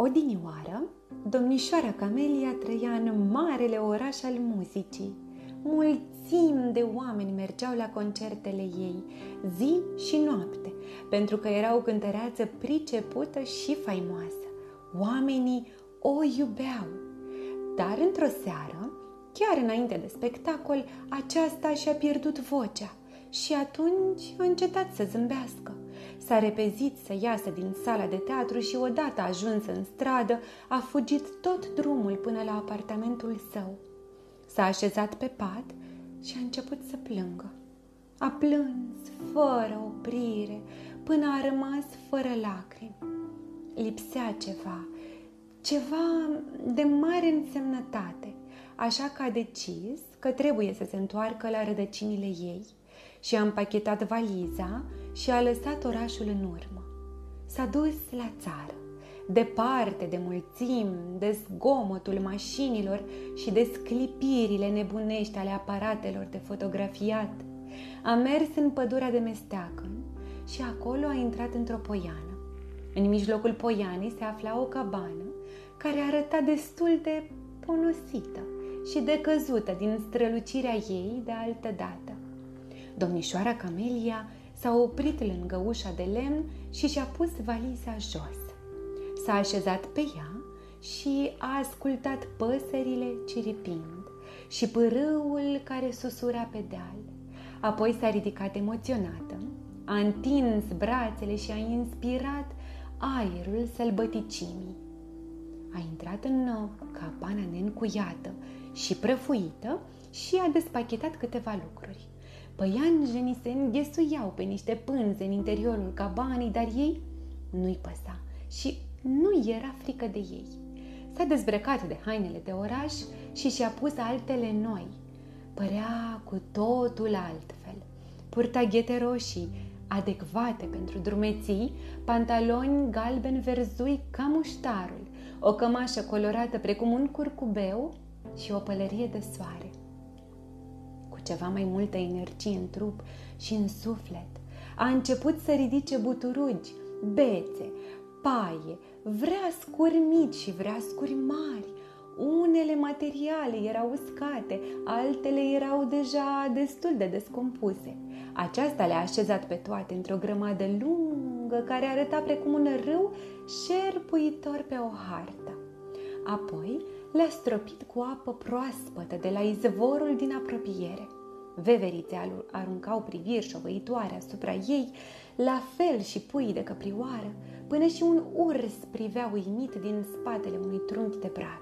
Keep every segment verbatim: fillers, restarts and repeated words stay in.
Odinioară, domnișoara Camelia trăia în marele oraș al muzicii. Mulțimi de oameni mergeau la concertele ei, zi și noapte, pentru că era o cântăreață pricepută și faimoasă. Oamenii o iubeau. Dar într-o seară, chiar înainte de spectacol, aceasta și-a pierdut vocea și atunci a încetat să zâmbească. S-a repezit să iasă din sala de teatru și odată ajuns în stradă, a fugit tot drumul până la apartamentul său. S-a așezat pe pat și a început să plângă. A plâns fără oprire până a rămas fără lacrimi. Lipsea ceva, ceva de mare însemnătate, așa că a decis că trebuie să se întoarcă la rădăcinile ei și a împachetat valiza și a lăsat orașul în urmă. S-a dus la țară, departe de mulțimi, de zgomotul mașinilor și de sclipirile nebunești ale aparatelor de fotografiat. A mers în pădurea de mesteacăn și acolo a intrat într-o poiană. În mijlocul poianei se afla o cabană care arăta destul de ponosită și decăzută din strălucirea ei de altă dată. Domnișoara Camelia s-a oprit lângă ușa de lemn și și-a pus valiza jos. S-a așezat pe ea și a ascultat păsările ciripind și pârâul care susura pe deal. Apoi s-a ridicat emoționată, a întins brațele și a inspirat aerul sălbăticimii. A intrat în cabana neîncuiată și prăfuită și a despachetat câteva lucruri. Păianjenii se înghesuiau pe niște pânze în interiorul cabanei, dar ei nu-i păsa și nu era frică de ei. S-a dezbrăcat de hainele de oraș și și-a pus altele noi. Părea cu totul altfel. Purta ghete roșii, adecvate pentru drumeții, pantaloni galben-verzui ca muștarul, o cămașă colorată precum un curcubeu și o pălărie de soare. Cu ceva mai multă energie în trup și în suflet, a început să ridice buturugi, bețe, paie, vreascuri mici și vreascuri mari. Unele materiale erau uscate, altele erau deja destul de descompuse. Aceasta le-a așezat pe toate într-o grămadă lungă care arăta precum un râu șerpuitor pe o hartă. Apoi le-a stropit cu apă proaspătă de la izvorul din apropiere. Veverițe aruncau priviri șovăitoare asupra ei, la fel și puii de căprioară, până și un urs privea uimit din spatele unui trunchi de brad.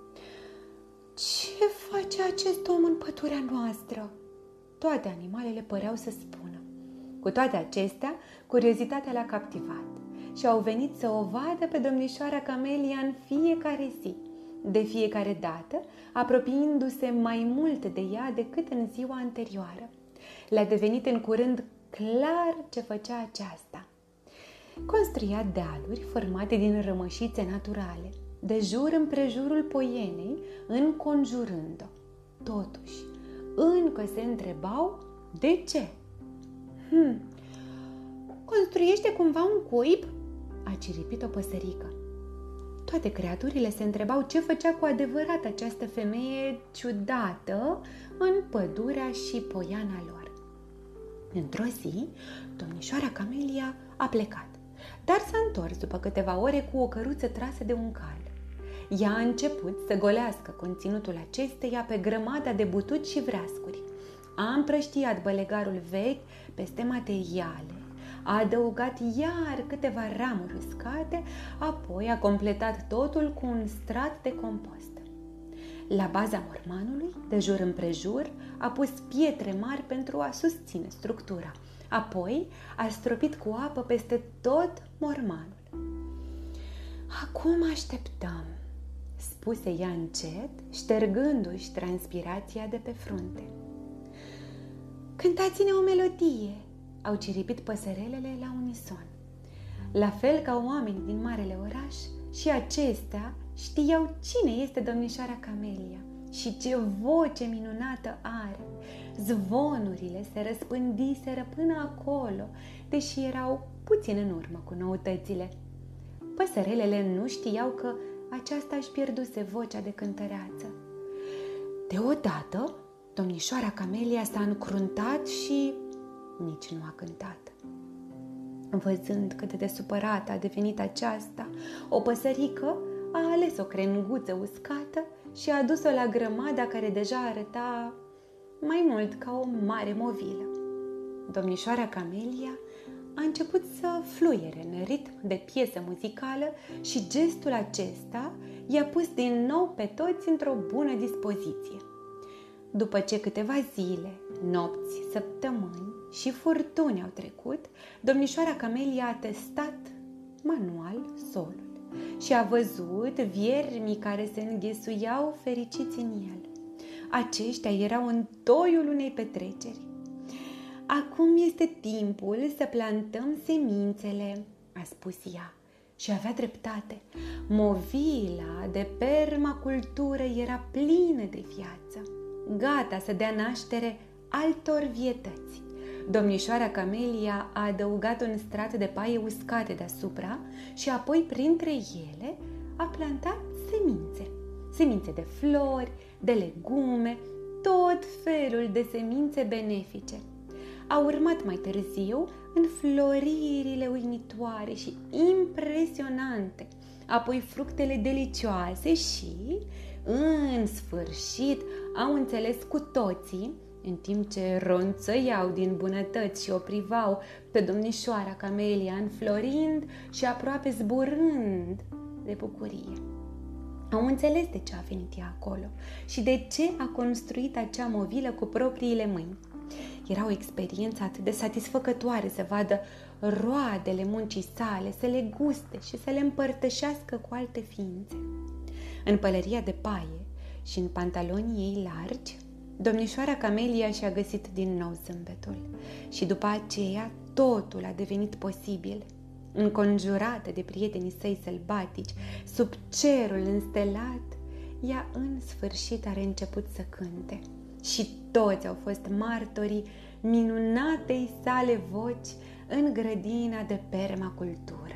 Ce face acest om în pădurea noastră? Toate animalele păreau să spună. Cu toate acestea, curiozitatea l-a captivat și au venit să o vadă pe domnișoara Camelia în fiecare zi, de fiecare dată apropiindu-se mai mult de ea decât în ziua anterioară. Le-a devenit în curând clar ce făcea aceasta. Construia dealuri formate din rămășițe naturale, de jur împrejurul poienei, înconjurând-o. Totuși, încă se întrebau de ce. Hmm, construiește cumva un cuib? A ciripit o păsărică. Toate creaturile se întrebau ce făcea cu adevărat această femeie ciudată în pădurea și poiana lor. Într-o zi, domnișoara Camelia a plecat, dar s-a întors după câteva ore cu o căruță trasă de un cal. Ea a început să golească conținutul acesteia pe grămada de butuci și vreascuri. A împrăștiat bălegarul vechi peste materiale, a adăugat iar câteva ramuri uscate, apoi a completat totul cu un strat de compost. La baza mormanului, de jur împrejur, a pus pietre mari pentru a susține structura. Apoi a stropit cu apă peste tot mormanul. Acum așteptăm, spuse ea încet, ștergându-și transpirația de pe frunte. Cântați-ne o melodie, au ciripit păsărelele la unison. La fel ca oamenii din marele oraș, și acestea știau cine este domnișoara Camelia și ce voce minunată are. Zvonurile se răspândiseră până acolo, deși erau puțin în urmă cu noutățile. Păsărelele nu știau că aceasta își pierduse vocea de cântăreață. Deodată, domnișoara Camelia s-a încruntat și nici nu a cântat. Văzând cât de supărată a devenit aceasta, o păsărică a ales o crenguță uscată și a adus-o la grămada care deja arăta mai mult ca o mare movilă. Domnișoara Camelia a început să fluiere în ritm de piesă muzicală și gestul acesta i-a pus din nou pe toți într-o bună dispoziție. După ce câteva zile, nopți, săptămâni și furtuni au trecut, domnișoara Camelia a testat manual solul și a văzut viermii care se înghesuiau fericiți în el. Aceștia erau în toiul unei petreceri. Acum este timpul să plantăm semințele, a spus ea. Și avea dreptate. Movila de permacultură era plină de viață, gata să dea naștere altor vietăți. Domnișoara Camelia a adăugat un strat de paie uscate deasupra și apoi printre ele a plantat semințe. Semințe de flori, de legume, tot felul de semințe benefice. A urmat mai târziu înfloririle uimitoare și impresionante, apoi fructele delicioase și, în sfârșit, au înțeles cu toții, în timp ce ronțăiau din bunătăți și o privau pe domnișoara Camelia înflorind și aproape zburând de bucurie. Au înțeles de ce a venit ea acolo și de ce a construit acea movilă cu propriile mâini. Era o experiență atât de satisfăcătoare să vadă roadele muncii sale, să le guste și să le împărtășească cu alte ființe. În pălăria de paie și în pantalonii ei largi, domnișoara Camelia și-a găsit din nou zâmbetul și după aceea totul a devenit posibil. Înconjurată de prietenii săi sălbatici, sub cerul înstelat, ea în sfârșit are început să cânte. Și toți au fost martorii minunatei sale voci în grădina de permacultură.